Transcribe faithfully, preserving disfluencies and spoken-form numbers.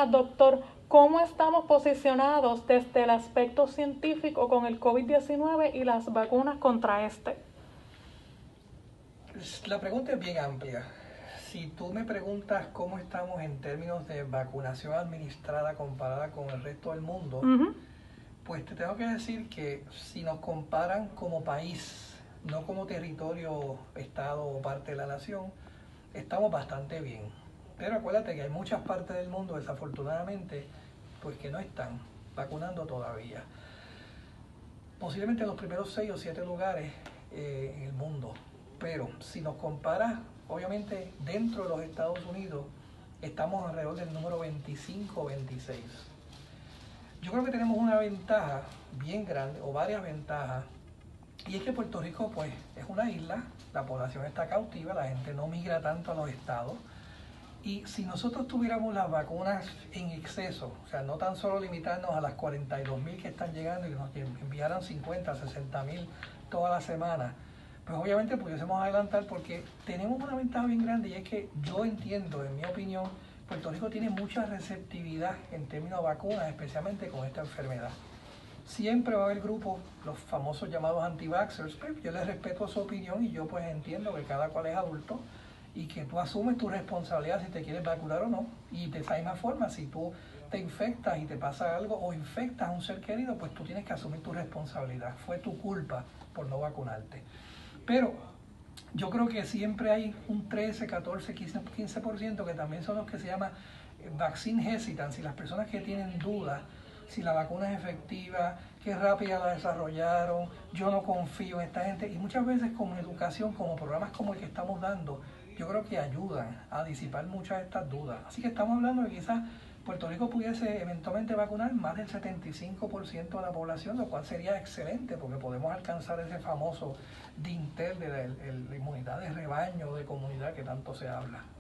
doctor, ¿cómo estamos posicionados desde el aspecto científico con el COVID diecinueve y las vacunas contra este? La pregunta es bien amplia. Si tú me preguntas cómo estamos en términos de vacunación administrada comparada con el resto del mundo, uh-huh. pues te tengo que decir que si nos comparan como país, no como territorio, estado o parte de la nación, estamos bastante bien. Pero acuérdate que hay muchas partes del mundo, desafortunadamente, pues que no están vacunando todavía. Posiblemente en los primeros seis o siete lugares eh, en el mundo. Pero si nos comparas, obviamente dentro de los Estados Unidos estamos alrededor del número veinticinco o veintiséis. Yo creo que tenemos una ventaja bien grande, o varias ventajas, y es que Puerto Rico pues es una isla, la población está cautiva, la gente no migra tanto a los estados, y si nosotros tuviéramos las vacunas en exceso, o sea, no tan solo limitarnos a las cuarenta y dos mil que están llegando y nos enviaran cincuenta, sesenta mil toda la semana, pues obviamente pudiésemos adelantar, porque tenemos una ventaja bien grande, y es que yo entiendo, en mi opinión, Puerto Rico tiene mucha receptividad en términos de vacunas, especialmente con esta enfermedad. Siempre va a haber grupos, los famosos llamados anti-vaxxers, pues yo les respeto su opinión y yo pues entiendo que cada cual es adulto y que tú asumes tu responsabilidad si te quieres vacunar o no. Y de esa misma forma, si tú te infectas y te pasa algo o infectas a un ser querido, pues tú tienes que asumir tu responsabilidad. Fue tu culpa por no vacunarte. Pero yo creo que siempre hay un trece, catorce, quince por ciento que también son los que se llama vaccine hesitancy, las personas que tienen dudas si la vacuna es efectiva, qué rápida la desarrollaron, yo no confío en esta gente. Y muchas veces con educación, como programas como el que estamos dando, yo creo que ayudan a disipar muchas de estas dudas. Así que estamos hablando de que quizás Puerto Rico pudiese eventualmente vacunar más del setenta y cinco por ciento de la población, lo cual sería excelente porque podemos alcanzar ese famoso D I N T E R, de la, el, la inmunidad de rebaño, de comunidad que tanto se habla.